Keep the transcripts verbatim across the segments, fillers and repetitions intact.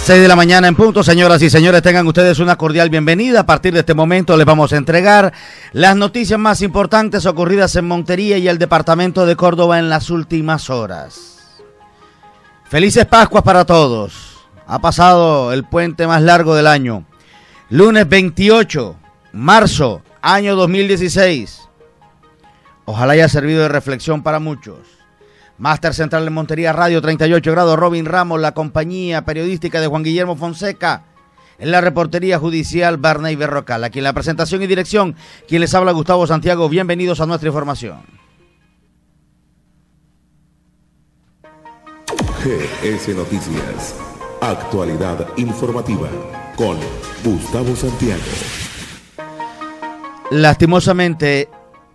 seis de la mañana en punto, señoras y señores, tengan ustedes una cordial bienvenida. A partir de este momento les vamos a entregar las noticias más importantes ocurridas en Montería y el departamento de Córdoba en las últimas horas. Felices Pascuas para todos. Ha pasado el puente más largo del año. Lunes veintiocho de marzo, año dos mil dieciséis. Ojalá haya servido de reflexión para muchos. Máster Central en Montería Radio, treinta y ocho grados, Robin Ramos, la compañía periodística de Juan Guillermo Fonseca, en la reportería judicial Barney Berrocal. Aquí en la presentación y dirección, quien les habla, Gustavo Santiago. Bienvenidos a nuestra información. G S Noticias, actualidad informativa, con Gustavo Santiago. Lastimosamente,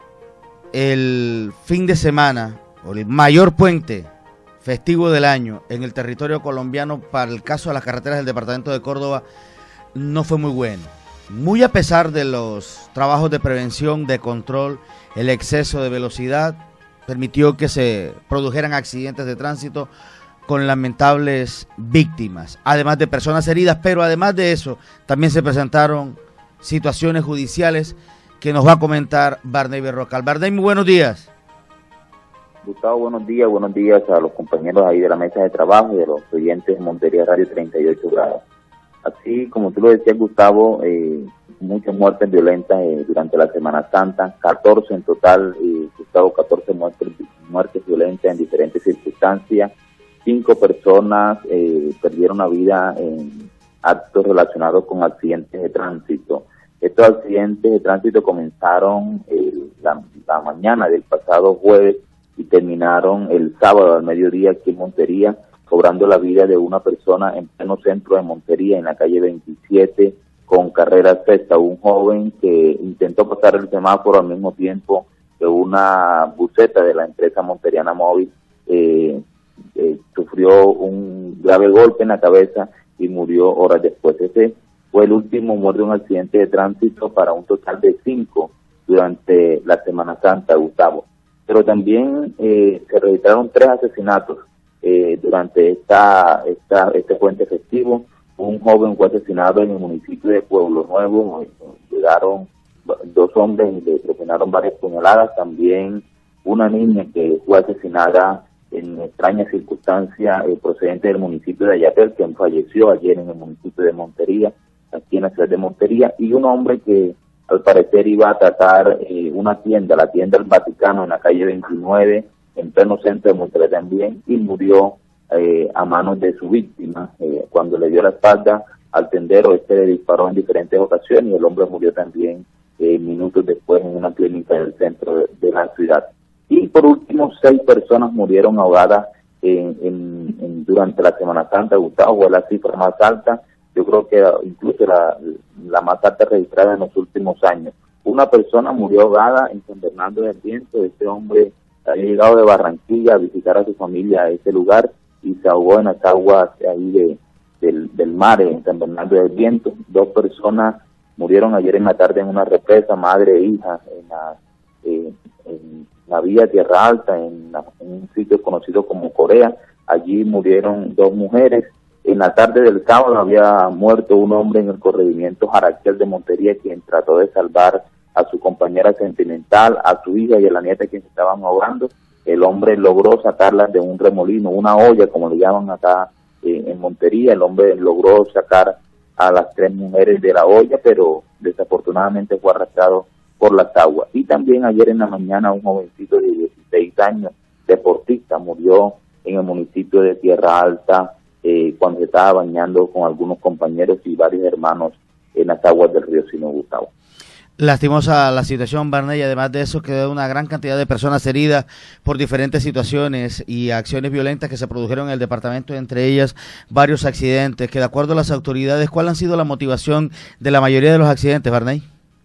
el fin de semana, o el mayor puente festivo del año en el territorio colombiano para el caso de las carreteras del departamento de Córdoba, no fue muy bueno. Muy a pesar de los trabajos de prevención, de control, el exceso de velocidad permitió que se produjeran accidentes de tránsito con lamentables víctimas, además de personas heridas, pero además de eso también se presentaron situaciones judiciales que nos va a comentar Barney Berrocal. Barney, muy buenos días. Gustavo, buenos días, buenos días a los compañeros ahí de la mesa de trabajo y a los oyentes de Montería Radio treinta y ocho grados. Así como tú lo decías, Gustavo, eh, muchas muertes violentas eh, durante la Semana Santa, catorce en total, eh, Gustavo, catorce muertes, muertes violentas en diferentes circunstancias, cinco personas eh, perdieron la vida en actos relacionados con accidentes de tránsito. Estos accidentes de tránsito comenzaron eh, la, la mañana del pasado jueves y terminaron el sábado al mediodía aquí en Montería, cobrando la vida de una persona en pleno centro de Montería, en la calle veintisiete, con carrera sexta, un joven que intentó pasar el semáforo al mismo tiempo que una buseta de la empresa monteriana móvil, eh, eh, sufrió un grave golpe en la cabeza y murió horas después. Ese fue el último muerto en un accidente de tránsito para un total de cinco durante la Semana Santa, Gustavo. Pero también eh, se registraron tres asesinatos eh, durante esta, esta este puente festivo. Un joven fue asesinado en el municipio de Pueblo Nuevo, llegaron dos hombres y le propinaron varias puñaladas. También una niña que fue asesinada en extrañas circunstancias eh, procedente del municipio de Ayatel, quien falleció ayer en el municipio de Montería, aquí en la ciudad de Montería, y un hombre que al parecer iba a atacar eh, una tienda, la tienda del Vaticano en la calle veintinueve, en pleno centro de Montería también, y murió eh, a manos de su víctima. Eh, cuando le dio la espalda al tendero, este le disparó en diferentes ocasiones y el hombre murió también eh, minutos después en una clínica del centro de, de la ciudad. Y por último, seis personas murieron ahogadas en, en, en, durante la Semana Santa, Gustavo, fue la cifra más alta. Yo creo que incluso la, la más alta registrada en los últimos años. Una persona murió ahogada en San Bernardo del Viento. Este hombre había llegado de Barranquilla a visitar a su familia a ese lugar y se ahogó en las aguas ahí de, del, del mar en San Bernardo del Viento. Dos personas murieron ayer en la tarde en una represa, madre e hija, en la, eh, en la vía Tierra Alta, en, la, en un sitio conocido como Corea. Allí murieron dos mujeres. En la tarde del sábado había muerto un hombre en el corregimiento Jaraquel de Montería, quien trató de salvar a su compañera sentimental, a su hija y a la nieta, quien se estaban ahogando. El hombre logró sacarlas de un remolino, una olla, como le llaman acá eh, en Montería. El hombre logró sacar a las tres mujeres de la olla, pero desafortunadamente fue arrastrado por las aguas. Y también ayer en la mañana un jovencito de dieciséis años, deportista, murió en el municipio de Tierra Alta, Eh, cuando se estaba bañando con algunos compañeros y varios hermanos en las aguas del río Sino, Gustavo. Lastimosa la situación, Barney, y además de eso quedó una gran cantidad de personas heridas por diferentes situaciones y acciones violentas que se produjeron en el departamento, entre ellas varios accidentes, que de acuerdo a las autoridades, ¿cuál ha sido la motivación de la mayoría de los accidentes, Barney?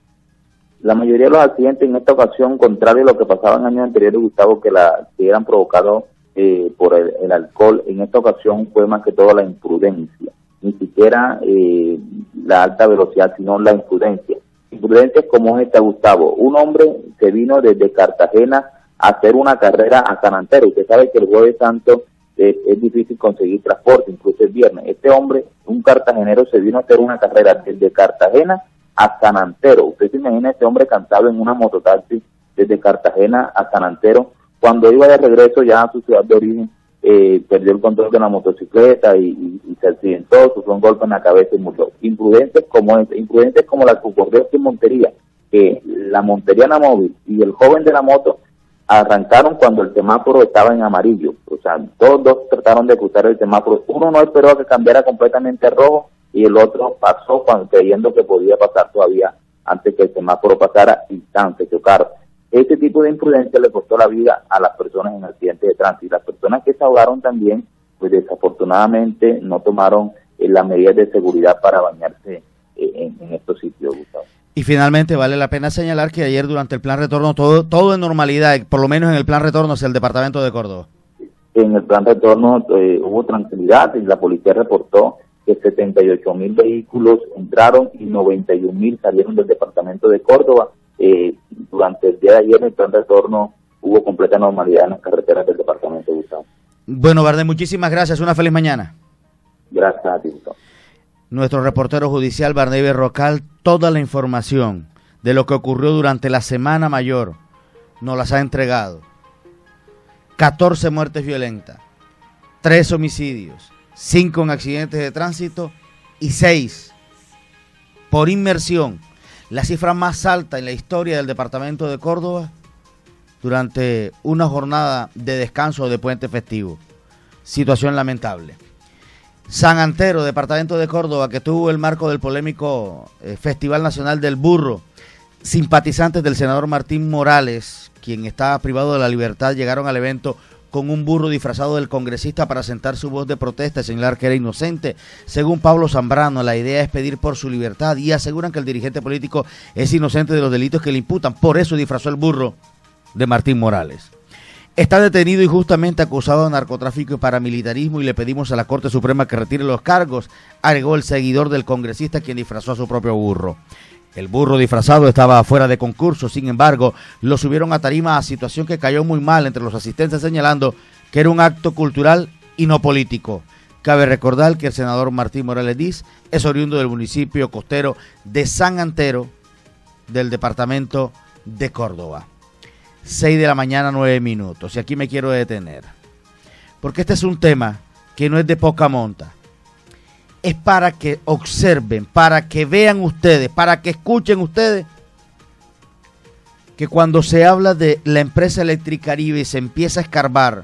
La mayoría de los accidentes en esta ocasión, contrario a lo que pasaba en años anteriores, Gustavo, que, la, que eran provocados Eh, por el, el alcohol, en esta ocasión fue más que todo la imprudencia, ni siquiera eh, la alta velocidad, sino la imprudencia. Imprudencia como es esta, Gustavo, un hombre que vino desde Cartagena a hacer una carrera a San Antero. Usted sabe que el Jueves Santo es, es difícil conseguir transporte, incluso el viernes. Este hombre, un cartagenero, se vino a hacer una carrera desde Cartagena a San Antero. Usted se imagina este hombre cansado en una mototaxi desde Cartagena a San Antero. Cuando iba de regreso ya a su ciudad de origen, eh, perdió el control de la motocicleta y, y, y se accidentó, sufrió un golpe en la cabeza y murió. Imprudentes como es, imprudentes como la que ocurrió aquí en Montería, que la monteriana móvil y el joven de la moto arrancaron cuando el semáforo estaba en amarillo. O sea, todos dos trataron de cruzar el semáforo. Uno no esperó a que cambiara completamente a rojo y el otro pasó cuando, creyendo que podía pasar todavía antes que el semáforo pasara y tan se chocaron. Este tipo de imprudencia le costó la vida a las personas en accidentes de tránsito. Y las personas que se ahogaron también, pues desafortunadamente no tomaron eh, las medidas de seguridad para bañarse eh, en, en estos sitios, Gustavo. Y finalmente vale la pena señalar que ayer durante el plan retorno todo todo en normalidad, por lo menos en el plan retorno hacia el departamento de Córdoba. En el plan retorno eh, hubo tranquilidad y la policía reportó que setenta y ocho mil vehículos entraron y noventa y un mil salieron del departamento de Córdoba. Eh, durante el día de ayer en el plan retorno hubo completa normalidad en las carreteras del departamento de Gustavo. Bueno, Bardet, muchísimas gracias. Una feliz mañana. Gracias a ti, Gustavo. Nuestro reportero judicial Bardet Berrocal, toda la información de lo que ocurrió durante la Semana Mayor nos las ha entregado. catorce muertes violentas, tres homicidios, cinco en accidentes de tránsito y seis por inmersión. La cifra más alta en la historia del departamento de Córdoba durante una jornada de descanso o de puente festivo. Situación lamentable. San Antero, departamento de Córdoba, que tuvo el marco del polémico eh, Festival Nacional del Burro. Simpatizantes del senador Martín Morales, quien estaba privado de la libertad, llegaron al evento con un burro disfrazado del congresista para sentar su voz de protesta y señalar que era inocente. Según Pablo Zambrano, la idea es pedir por su libertad y aseguran que el dirigente político es inocente de los delitos que le imputan. Por eso disfrazó el burro de Martín Morales. Está detenido injustamente acusado de narcotráfico y paramilitarismo y le pedimos a la Corte Suprema que retire los cargos, agregó el seguidor del congresista quien disfrazó a su propio burro. El burro disfrazado estaba fuera de concurso, sin embargo, lo subieron a tarima a situación que cayó muy mal entre los asistentes, señalando que era un acto cultural y no político. Cabe recordar que el senador Martín Morales Diz es oriundo del municipio costero de San Antero, del departamento de Córdoba. seis de la mañana, nueve minutos, y aquí me quiero detener, porque este es un tema que no es de poca monta. Es para que observen, para que vean ustedes, para que escuchen ustedes que cuando se habla de la empresa Electricaribe y se empieza a escarbar,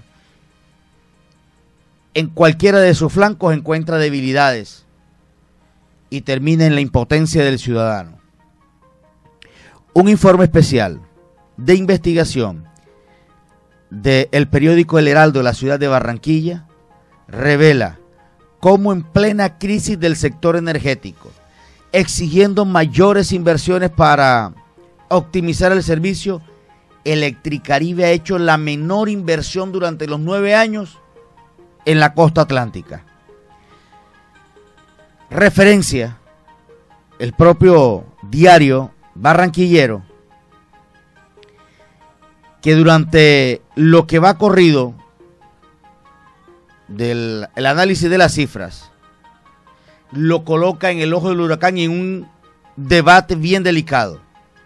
en cualquiera de sus flancos encuentra debilidades y termina en la impotencia del ciudadano. Un informe especial de investigación del periódico El Heraldo de la ciudad de Barranquilla revela cómo en plena crisis del sector energético, exigiendo mayores inversiones para optimizar el servicio, Electricaribe ha hecho la menor inversión durante los nueve años en la costa atlántica. Referencia el propio diario barranquillero que durante lo que va corrido del el análisis de las cifras lo coloca en el ojo del huracán y en un debate bien delicado.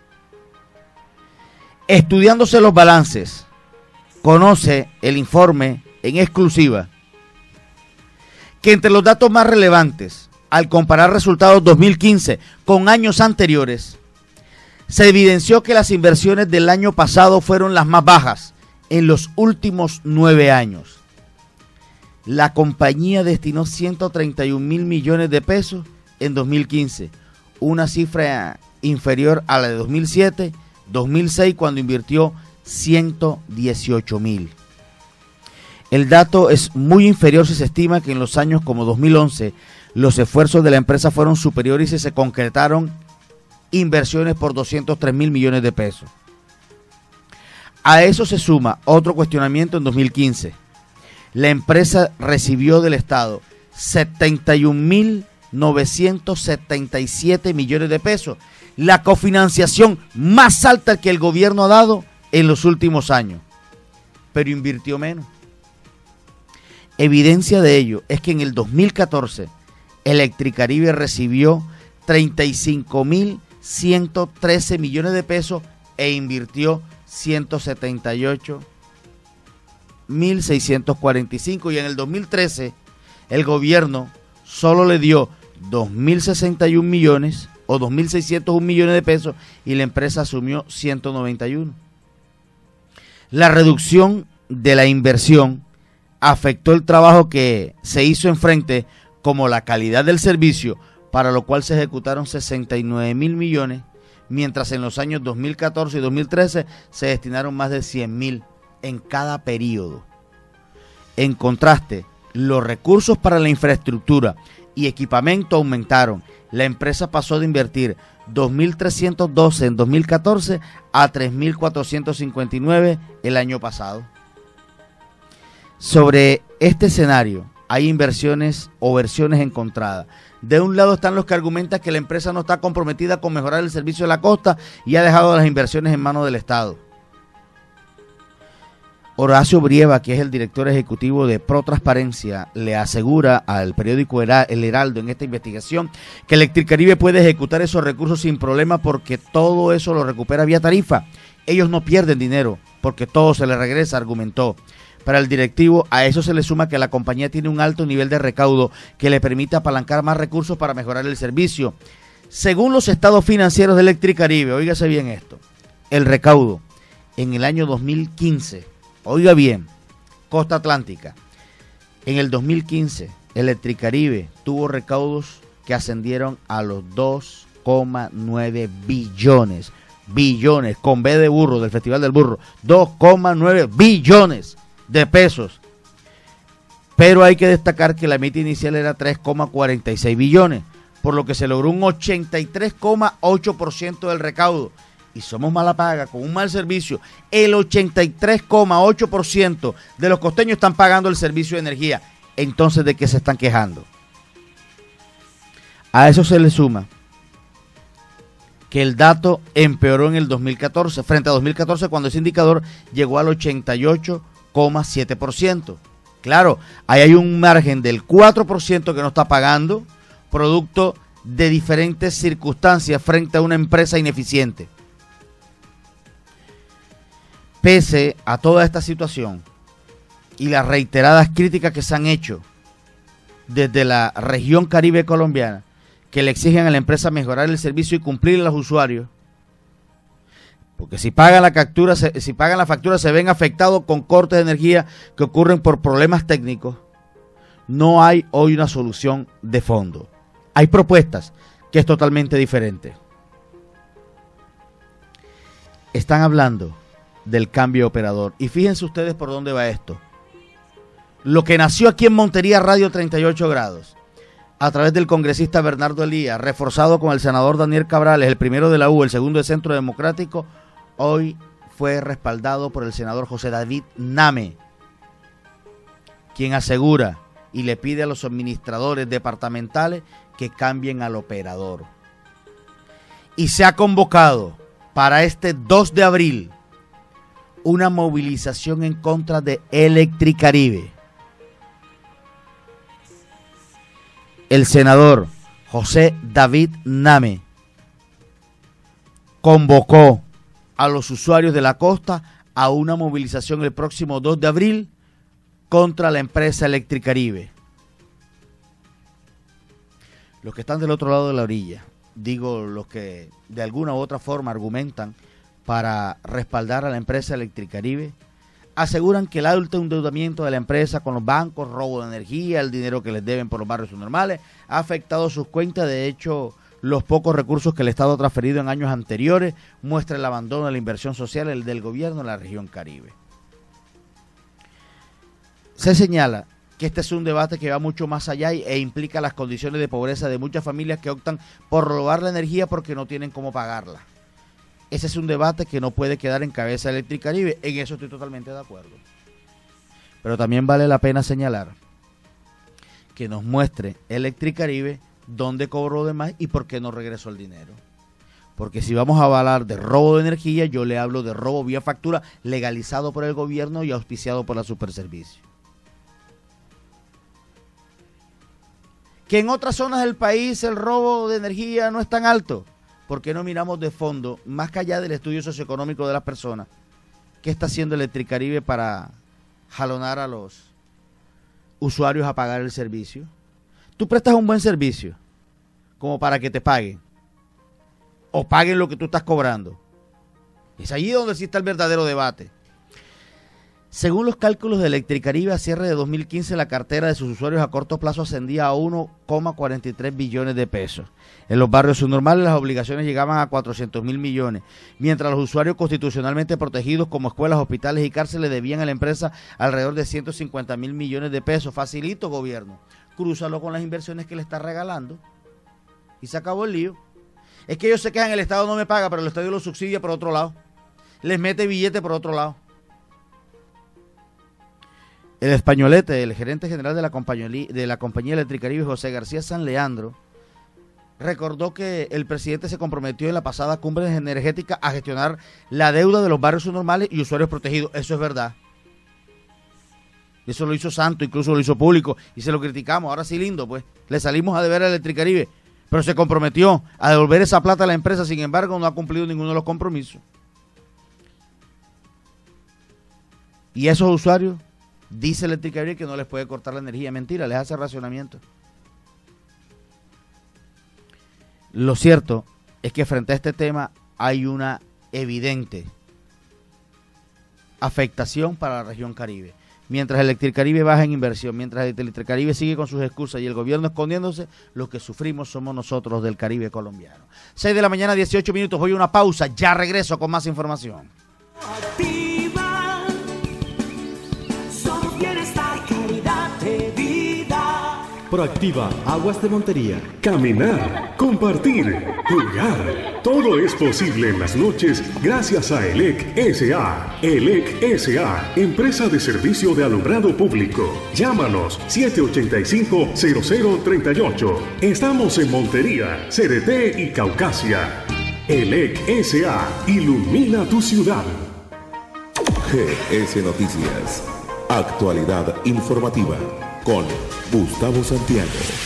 Estudiándose los balances, conoce el informe en exclusiva que entre los datos más relevantes al comparar resultados dos mil quince con años anteriores, se evidenció que las inversiones del año pasado fueron las más bajas en los últimos nueve años. La compañía destinó ciento treinta y un mil millones de pesos en dos mil quince, una cifra inferior a la de dos mil siete, dos mil seis, cuando invirtió ciento dieciocho mil. El dato es muy inferior si se estima que en los años como dos mil once los esfuerzos de la empresa fueron superiores y se concretaron inversiones por doscientos tres mil millones de pesos. A eso se suma otro cuestionamiento en dos mil quince. La empresa recibió del Estado setenta y un mil novecientos setenta y siete millones de pesos, la cofinanciación más alta que el gobierno ha dado en los últimos años, pero invirtió menos. Evidencia de ello es que en el dos mil catorce Electricaribe recibió treinta y cinco mil ciento trece millones de pesos e invirtió ciento setenta y ocho mil seiscientos cuarenta y cinco, y en el dos mil trece el gobierno solo le dio dos mil sesenta y un millones o dos mil seiscientos un millones de pesos y la empresa asumió ciento noventa y uno. La reducción de la inversión afectó el trabajo que se hizo enfrente, como la calidad del servicio, para lo cual se ejecutaron sesenta y nueve mil millones, mientras en los años dos mil catorce y dos mil trece se destinaron más de cien mil en cada periodo. En contraste, los recursos para la infraestructura y equipamiento aumentaron. La empresa pasó de invertir dos mil trescientos doce en dos mil catorce a tres mil cuatrocientos cincuenta y nueve el año pasado. Sobre este escenario hay inversiones o versiones encontradas. De un lado están los que argumentan que la empresa no está comprometida con mejorar el servicio de la costa y ha dejado las inversiones en manos del Estado. Horacio Brieva, que es el director ejecutivo de ProTransparencia, le asegura al periódico El Heraldo en esta investigación que Electricaribe puede ejecutar esos recursos sin problema porque todo eso lo recupera vía tarifa. Ellos no pierden dinero porque todo se les regresa, argumentó. Para el directivo, a eso se le suma que la compañía tiene un alto nivel de recaudo que le permite apalancar más recursos para mejorar el servicio. Según los estados financieros de Electricaribe, óigase bien esto, el recaudo en el año dos mil quince, oiga bien, Costa Atlántica, en el dos mil quince Electricaribe tuvo recaudos que ascendieron a los dos coma nueve billones, billones, con B de burro, del Festival del Burro, dos coma nueve billones de pesos, pero hay que destacar que la meta inicial era tres coma cuarenta y seis billones, por lo que se logró un ochenta y tres coma ocho por ciento del recaudo, y somos mala paga, con un mal servicio. El ochenta y tres coma ocho por ciento de los costeños están pagando el servicio de energía. Entonces, ¿de qué se están quejando? A eso se le suma que el dato empeoró en el dos mil catorce, frente a dos mil catorce, cuando ese indicador llegó al ochenta y ocho coma siete por ciento. Claro, ahí hay un margen del cuatro por ciento que no está pagando, producto de diferentes circunstancias frente a una empresa ineficiente. Pese a toda esta situación y las reiteradas críticas que se han hecho desde la región Caribe colombiana, que le exigen a la empresa mejorar el servicio y cumplir a los usuarios, porque si pagan la factura, se, si pagan la factura se ven afectados con cortes de energía que ocurren por problemas técnicos, no hay hoy una solución de fondo. Hay propuestas que es totalmente diferente. Están hablando del cambio de operador. Y fíjense ustedes por dónde va esto. Lo que nació aquí en Montería Radio treinta y ocho grados, a través del congresista Bernardo Elías, reforzado con el senador Daniel Cabrales, el primero de la U, el segundo de Centro Democrático, hoy fue respaldado por el senador José David Name, quien asegura y le pide a los administradores departamentales que cambien al operador. Y se ha convocado para este dos de abril una movilización en contra de Electricaribe. El senador José David Name convocó a los usuarios de la costa a una movilización el próximo dos de abril contra la empresa Electricaribe. Los que están del otro lado de la orilla, digo los que de alguna u otra forma argumentan para respaldar a la empresa Electricaribe, aseguran que el alto endeudamiento de la empresa con los bancos, robo de energía, el dinero que les deben por los barrios normales, ha afectado sus cuentas. De hecho, los pocos recursos que el Estado ha transferido en años anteriores muestra el abandono de la inversión social el del gobierno en la región Caribe. Se señala que este es un debate que va mucho más allá e implica las condiciones de pobreza de muchas familias que optan por robar la energía porque no tienen cómo pagarla. Ese es un debate que no puede quedar en cabeza de Electricaribe, en eso estoy totalmente de acuerdo. Pero también vale la pena señalar que nos muestre Electricaribe dónde cobró de más y por qué no regresó el dinero. Porque si vamos a hablar de robo de energía, yo le hablo de robo vía factura legalizado por el gobierno y auspiciado por la Superservicio. Que en otras zonas del país el robo de energía no es tan alto. ¿Por qué no miramos de fondo, más allá del estudio socioeconómico de las personas, qué está haciendo Electricaribe para jalonar a los usuarios a pagar el servicio? Tú prestas un buen servicio como para que te paguen o paguen lo que tú estás cobrando. Es allí donde sí está el verdadero debate. Según los cálculos de Electricaribe, a cierre de dos mil quince, la cartera de sus usuarios a corto plazo ascendía a uno coma cuarenta y tres billones de pesos. En los barrios subnormales las obligaciones llegaban a cuatrocientos mil millones, mientras los usuarios constitucionalmente protegidos como escuelas, hospitales y cárceles debían a la empresa alrededor de ciento cincuenta mil millones de pesos. Facilito, gobierno. Crúzalo con las inversiones que le está regalando y se acabó el lío. Es que ellos se quejan, el Estado no me paga, pero el Estado lo subsidia por otro lado. Les mete billete por otro lado. El españolete, el gerente general de la compañía, de la compañía Electricaribe, José García San Leandro, recordó que el presidente se comprometió en la pasada cumbre energética a gestionar la deuda de los barrios subnormales y usuarios protegidos. Eso es verdad. Eso lo hizo Santo, incluso lo hizo público y se lo criticamos. Ahora sí, lindo, pues. Le salimos a deber a Electricaribe, pero se comprometió a devolver esa plata a la empresa. Sin embargo, no ha cumplido ninguno de los compromisos. Y esos usuarios, dice Electricaribe que no les puede cortar la energía. Mentira, les hace racionamiento. Lo cierto es que frente a este tema hay una evidente afectación para la región Caribe. Mientras Electricaribe baja en inversión, mientras Electricaribe sigue con sus excusas y el gobierno escondiéndose, los que sufrimos somos nosotros del Caribe colombiano. seis de la mañana, dieciocho minutos, voy a una pausa, ya regreso con más información. Activa, solo bienestar, calidad de vida. Proactiva, Aguas de Montería. Caminar, compartir, jugar. Todo es posible en las noches gracias a E L E C S A. E L E C S A, empresa de servicio de alumbrado público. Llámanos siete ocho cinco, cero cero tres ocho. Estamos en Montería, Cereté y Caucasia. E L E C S A, ilumina tu ciudad. G S Noticias. Actualidad informativa con Gustavo Santiago.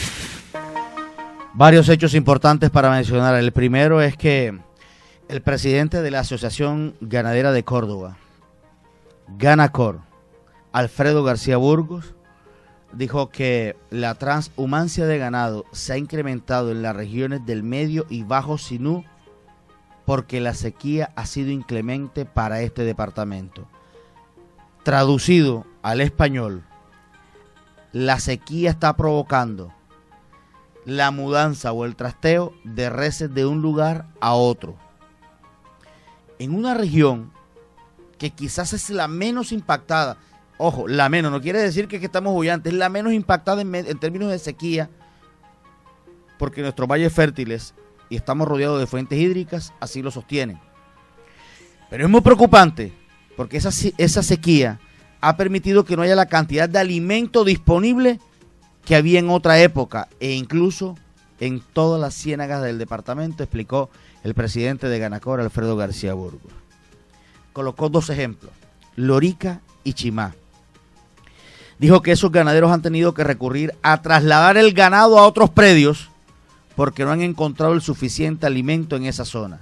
Varios hechos importantes para mencionar. El primero es que el presidente de la Asociación Ganadera de Córdoba, Ganacor, Alfredo García Burgos, dijo que la transhumancia de ganado se ha incrementado en las regiones del Medio y Bajo Sinú porque la sequía ha sido inclemente para este departamento. Traducido al español, la sequía está provocando la mudanza o el trasteo de reses de un lugar a otro. En una región que quizás es la menos impactada, ojo, la menos, no quiere decir que, que estamos bullantes, es la menos impactada en, en términos de sequía, porque nuestros valles fértiles y estamos rodeados de fuentes hídricas, así lo sostienen. Pero es muy preocupante, porque esa, esa sequía ha permitido que no haya la cantidad de alimento disponible que había en otra época e incluso en todas las ciénagas del departamento, explicó el presidente de Ganacor, Alfredo García Burgos. Colocó dos ejemplos, Lorica y Chimá. Dijo que esos ganaderos han tenido que recurrir a trasladar el ganado a otros predios porque no han encontrado el suficiente alimento en esa zona.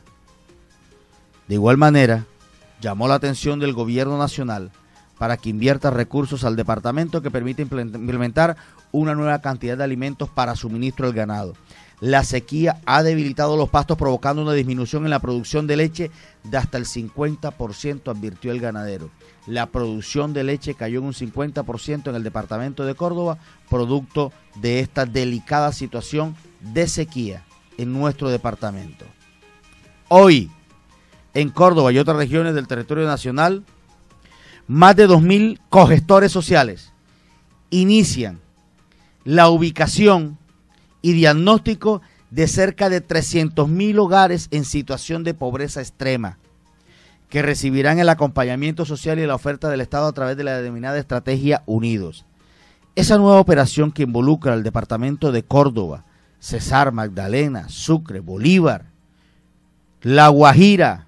De igual manera, llamó la atención del gobierno nacional para que invierta recursos al departamento que permite implementar una nueva cantidad de alimentos para suministro al ganado. La sequía ha debilitado los pastos, provocando una disminución en la producción de leche de hasta el cincuenta por ciento, advirtió el ganadero. La producción de leche cayó en un cincuenta por ciento en el departamento de Córdoba, producto de esta delicada situación de sequía en nuestro departamento. Hoy, en Córdoba y otras regiones del territorio nacional, más de dos mil cogestores sociales inician la ubicación y diagnóstico de cerca de trescientos mil hogares en situación de pobreza extrema, que recibirán el acompañamiento social y la oferta del Estado a través de la denominada Estrategia Unidos. Esa nueva operación que involucra al departamento de Córdoba, Cesar, Magdalena, Sucre, Bolívar, La Guajira,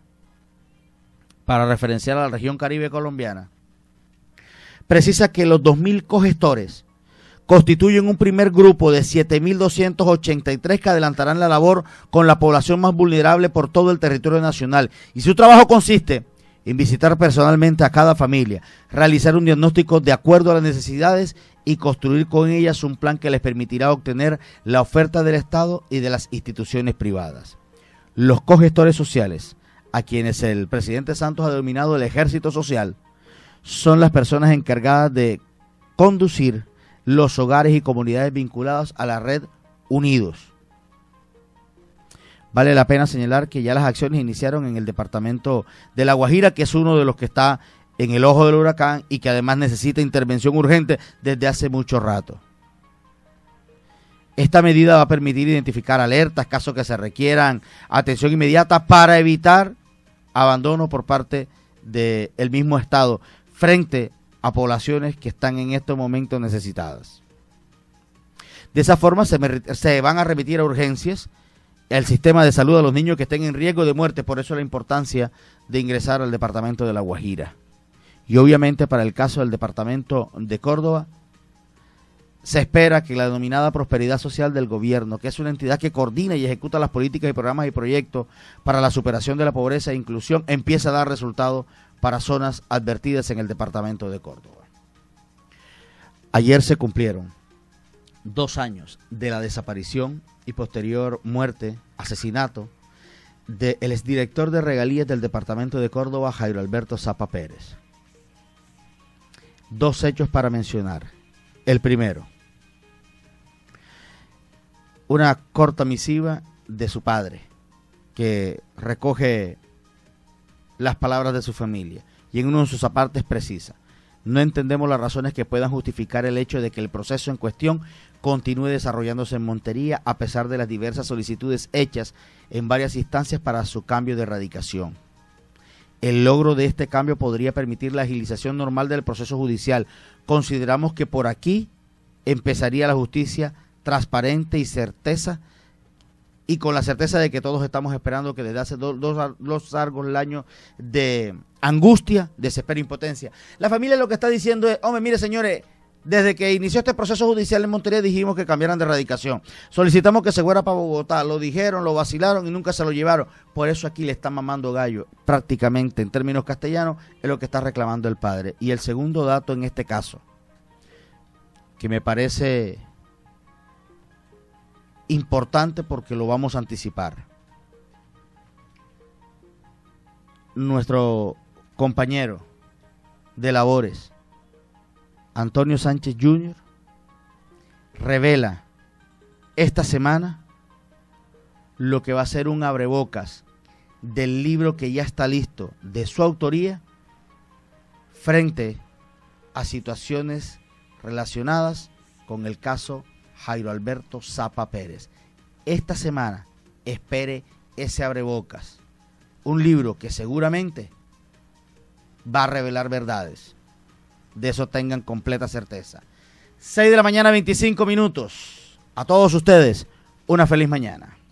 para referenciar a la región Caribe colombiana, precisa que los dos mil cogestores constituyen un primer grupo de siete mil doscientos ochenta y tres que adelantarán la labor con la población más vulnerable por todo el territorio nacional. Y su trabajo consiste en visitar personalmente a cada familia, realizar un diagnóstico de acuerdo a las necesidades y construir con ellas un plan que les permitirá obtener la oferta del Estado y de las instituciones privadas. Los cogestores sociales, a quienes el presidente Santos ha denominado el ejército social, son las personas encargadas de conducir los hogares y comunidades vinculados a la red Unidos. Vale la pena señalar que ya las acciones iniciaron en el departamento de La Guajira, que es uno de los que está en el ojo del huracán y que además necesita intervención urgente desde hace mucho rato. Esta medida va a permitir identificar alertas, casos que se requieran atención inmediata para evitar abandono por parte del mismo Estado frente a poblaciones que están en estos momentos necesitadas. De esa forma se, se van a remitir a urgencias el sistema de salud a los niños que estén en riesgo de muerte, por eso la importancia de ingresar al departamento de La Guajira. Y obviamente para el caso del departamento de Córdoba, se espera que la denominada prosperidad social del gobierno, que es una entidad que coordina y ejecuta las políticas y programas y proyectos para la superación de la pobreza e inclusión, empiece a dar resultados para zonas advertidas en el departamento de Córdoba. Ayer se cumplieron dos años de la desaparición y posterior muerte, asesinato, del exdirector de regalías del departamento de Córdoba, Jairo Alberto Zapa Pérez. Dos hechos para mencionar. El primero, una corta misiva de su padre, que recoge las palabras de su familia, y en uno de sus apartes precisa: no entendemos las razones que puedan justificar el hecho de que el proceso en cuestión continúe desarrollándose en Montería a pesar de las diversas solicitudes hechas en varias instancias para su cambio de erradicación. El logro de este cambio podría permitir la agilización normal del proceso judicial. Consideramos que por aquí empezaría la justicia transparente y certeza, y con la certeza de que todos estamos esperando que desde hace dos, dos, dos largos años de angustia, desespero e impotencia. La familia lo que está diciendo es: hombre, mire señores, desde que inició este proceso judicial en Montería dijimos que cambiaran de erradicación. Solicitamos que se fuera para Bogotá, lo dijeron, lo vacilaron y nunca se lo llevaron. Por eso aquí le están mamando gallo, prácticamente en términos castellanos, es lo que está reclamando el padre. Y el segundo dato en este caso, que me parece importante porque lo vamos a anticipar. Nuestro compañero de labores, Antonio Sánchez junior, revela esta semana lo que va a ser un abrebocas del libro que ya está listo de su autoría frente a situaciones relacionadas con el caso Jairo Alberto Zapa Pérez. Esta semana espere ese abrebocas, un libro que seguramente va a revelar verdades. De eso tengan completa certeza. seis de la mañana, veinticinco minutos. A todos ustedes, una feliz mañana.